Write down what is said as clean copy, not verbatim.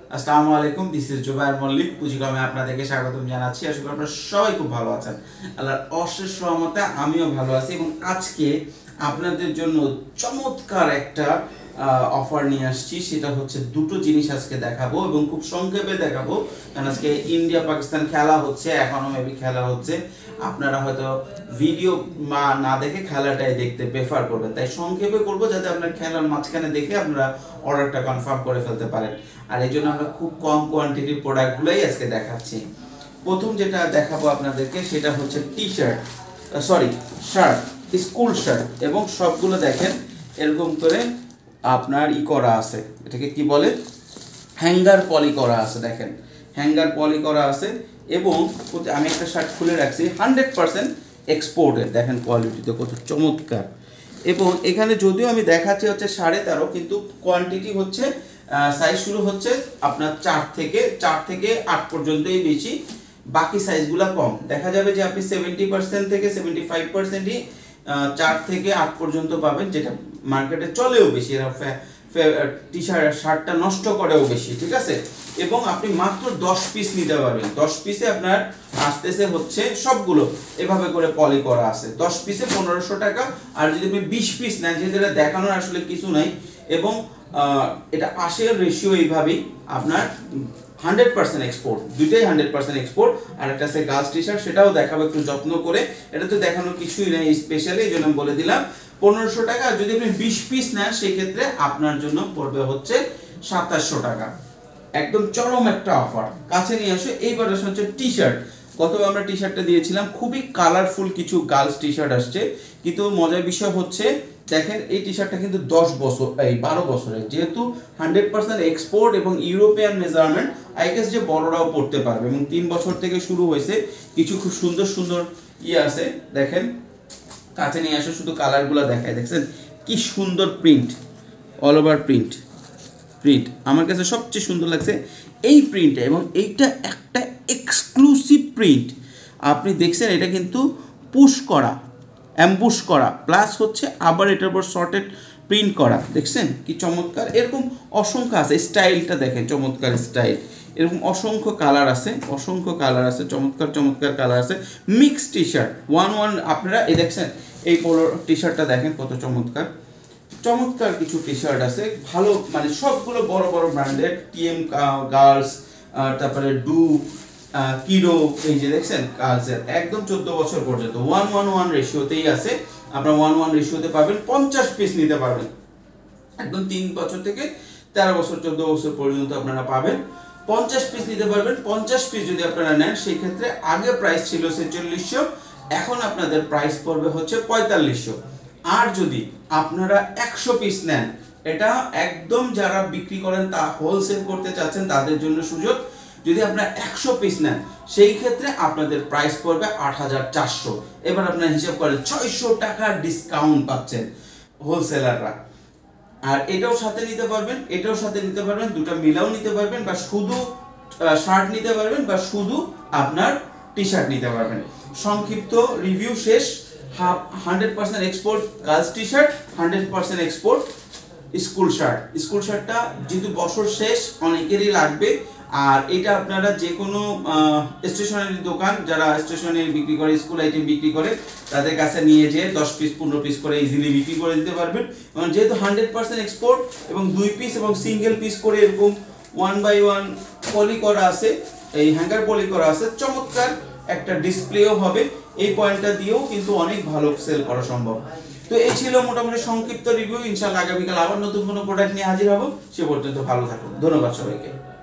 আসসালামু আলাইকুম, this is Zubair Mallick. পুঁজিকমে আপনাদেরকে স্বাগতম জানাচ্ছি। আশা করি আপনারা সবাই খুব ভালো আছেন। আল্লাহর অশেষ রহমতে আমিও ভালো আছি এবং আজকে আপনাদের জন্য চমৎকার একটা অফার নিয়ে আসছি। সেটা হচ্ছে দুটো জিনিস আজকে দেখাবো এবং খুব সংক্ষেপে দেখাবো, কারণ আজকে ইন্ডিয়া পাকিস্তান খেলা হচ্ছে, এখনও মেবি খেলা হচ্ছে। আপনারা হয়তো ভিডিও না দেখে খেলাটাই দেখতে প্রেফার করবেন, তাই সংক্ষেপে করবো যাতে আপনার খেলার মাঝখানে দেখে আপনারা অর্ডারটা কনফার্ম করে ফেলতে পারেন। আর এই জন্য আমরা খুব কম কোয়ান্টিটির প্রোডাক্টগুলোই আজকে দেখাচ্ছি। প্রথম যেটা দেখাবো আপনাদেরকে সেটা হচ্ছে শার্ট, স্কুল শার্ট, এবং সবগুলো দেখেন এরকম করে আপনার করা আছে, এটাকে কি বলে, হ্যাঙ্গার পলি করা আছে। দেখেন হ্যাঙ্গার পলি করা আছে এবং আমি একটা শার্ট খুলে রাখছি 100% এক্সপোর্টের। দেখেন কোয়ালিটিতে কত চমৎকার। এবং এখানে যদিও আমি দেখাচ্ছি হচ্ছে 13.5, কিন্তু কোয়ান্টিটি হচ্ছে সাইজ শুরু হচ্ছে আপনার 4 থেকে 8 পর্যন্তই বেশি, বাকি সাইজগুলো কম। দেখা যাবে যে আপনি 70% থেকে 75%ই 4 থেকে 8 পর্যন্ত পাবেন, যেটা মার্কেটে চলেও বেশি। এরা টি শার্টটা নষ্ট করেও বেশি, ঠিক আছে। এবং আপনি মাত্র 10 পিস নিতে পারবেন। 10 পিসে আপনার আসতেছে হচ্ছে সবগুলো এভাবে করে পলি করা আছে। 10 পিসে 1500 টাকা। আর যদি আপনি 20 পিস নেন, যেহেতু এটা দেখানোর আসলে কিছু নাই, এবং এটা পাশের রেশিও এইভাবেই আপনার 100% এক্সপোর্ট, দুইটাই 100% এক্সপোর্ট। আর একটা আছে গার্লস টি শার্ট, সেটাও দেখাবো একটু যত্ন করে। এটা তো দেখানোর কিছুই নেই স্পেশালি, এই জন্য বলে দিলাম 1500 টাকা। আর যদি আপনি 20 পিস নেন সেই ক্ষেত্রে আপনার জন্য পড়বে হচ্ছে 2700 টাকা। একদম চরম একটা অফার, কাছে নিয়ে আসো। এইবার হচ্ছে টি শার্ট। গতবার আমরা টি শার্টটা দিয়েছিলাম, খুবই কালারফুল কিছু গার্লস টি শার্ট আসছে। কিন্তু মজার বিষয় হচ্ছে দেখেন এই টি শার্টটা কিন্তু 12 বছরের, যেহেতু 100% এক্সপোর্ট এবং ইউরোপিয়ান মেজারমেন্ট, আই গেস যে বড়রাও পড়তে পারবে। এবং 3 বছর থেকে শুরু হয়েছে। কিছু খুব সুন্দর সুন্দর আছে, দেখেন কাছে নিয়ে আসো, শুধু কালারগুলো দেখায়। দেখছেন কি সুন্দর প্রিন্ট, অল ওভার প্রিন্ট। আমার কাছে সবচেয়ে সুন্দর লাগছে এই প্রিন্টটা, এবং এইটা একটা এক্সক্লুসিভ প্রিন্ট। আপনি দেখছেন এটা কিন্তু অ্যাম্বুশ করা, প্লাস হচ্ছে আবার এটার উপর শর্টেড প্রিন্ট করা। দেখছেন কি চমৎকার। এরকম অসংখ্য আছে, স্টাইলটা দেখেন, চমৎকার স্টাইল। এরকম অসংখ্য কালার আছে, চমৎকার চমৎকার কালার আছে। মিক্স টি শার্ট 1 আপনারা এই দেখছেন এই পোলো টি শার্টটা দেখেন কত চমৎকার কিছু টি শার্ট আছে ভালো, মানে সবগুলো বড় বড় ব্র্যান্ডের, টিএম গার্লস, তারপরে ডু, কিরো, এই যে দেখছেন গার্লসের একদম 14 বছর পর্যন্ত 1:1 রেশিওতেই আছে। আপনারা 1:1 রেশিওতে পাবেন, 50 পিস নিতে পারবেন। একদম 3 বছর থেকে 13 বছর 14 বছর পর্যন্ত আপনারা পাবেন, 50 পিস নিতে পারবেন। 50 পিস যদি আপনারা নেন সেই ক্ষেত্রে আগে প্রাইস ছিল 4600, এখন আপনাদের প্রাইস পড়বে হচ্ছে 4500। আর যদি আপনারা 100 পিস নেন, এটা একদম যারা বিক্রি করেন তা হোলসেল করতে চাচ্ছেন তাদের জন্য সুযোগ। যদি আপনারা 100 পিস নেন সেই ক্ষেত্রে আপনাদের প্রাইস পড়বে 8400। এবার আপনারা হিসাব করেন 600 টাকার ডিসকাউন্ট পাচ্ছেন হোলসেলাররা। আর এটাও সাথে নিতে পারবেন, দুটো মিলাও নিতে পারবেন, বা শুধু শার্ট নিতে পারবেন, বা শুধু আপনার টি শার্ট নিতে পারবেন। সংক্ষিপ্ত রিভিউ শেষ। 100% export girls T shirt, 100% export school শার্টটা যেহেতু বছর শেষ অনেকেরই লাগবে। আর এটা আপনারা যে কোনো স্টেশনারি দোকান, যারা স্টেশনারি বিক্রি করে, স্কুল আইটেম বিক্রি করে, তাদের কাছে নিয়ে যেয়ে 10 পিস 15 পিস করে ইজিলি বিক্রি করে দিতে পারবেন। এবং যেহেতু 100% এক্সপোর্ট এবং 2 পিস এবং সিঙ্গেল পিস করে এরকম 1/1 পলি করা আছে, এই হ্যাঙ্গার পলি করা আছে, চমৎকার একটা ডিসপ্লেও হবে। এই পয়েন্টটা দিয়েও কিন্তু অনেক ভালো সেল করা সম্ভব। তো এই ছিল মোটামুটি সংক্ষিপ্ত রিভিউ। ইনশাআল্লাহ আগামীকাল আবার নতুন কোনো প্রোডাক্ট নিয়ে হাজির হব। সে পর্যন্ত ভালো থাকুন। ধন্যবাদ সবাইকে।